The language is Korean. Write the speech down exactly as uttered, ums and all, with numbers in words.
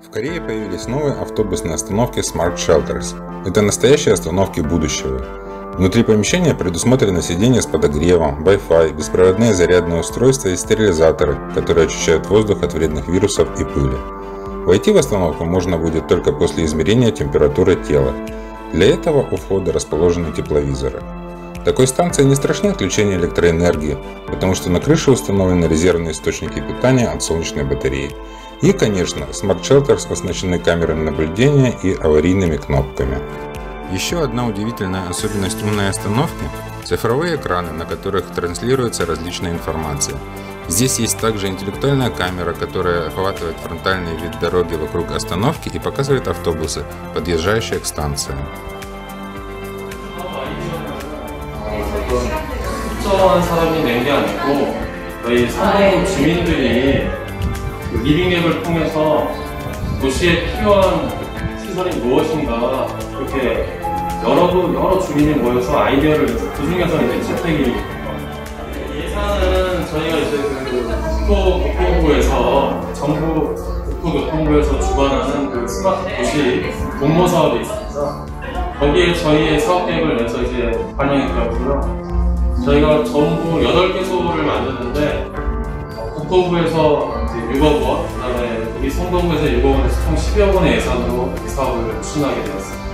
В Корее появились новые автобусные остановки Smart Shelters. Это настоящие остановки будущего. Внутри помещения предусмотрены сиденья с подогревом, Wi-Fi, беспроводные зарядные устройства и стерилизаторы, которые очищают воздух от вредных вирусов и пыли. Войти в остановку можно будет только после измерения температуры тела. Для этого у входа расположены тепловизоры. Такой станции не страшны отключения электроэнергии, потому что на крыше установлены резервные источники питания от солнечной батареи. И, конечно, Smart Shelters оснащены камерами наблюдения и аварийными кнопками. Еще одна удивительная особенность умной остановки – цифровые экраны, на которых транслируется различная информация. Здесь есть также интеллектуальная камера, которая охватывает фронтальный вид дороги вокруг остановки и показывает автобусы, подъезжающие к станциям. 특정한 사람이 낸 게 아니고 저희 상동구 주민들이 리빙앱을 통해서 도시에 필요한 시설이 무엇인가 이렇게 여러, 여러 주민이 모여서 아이디어를 내서 그 중에서 이제 채택이 예산은 저희가 이제 그 국토교통부에서 정부 국토교통부에서 주관하는 그 스마트 도시 공모 사업이 있습니다. 거기에 저희의 사업 계획을 내서 이제 반영이 되었고요. 저희가 전부 여덟 개소를 만드는데 국토부에서 육억 원, 그 다음에 우리 성동구에서 육억 원에서 총 십여억 원의 예산으로 이 사업을 추진하게 되었습니다.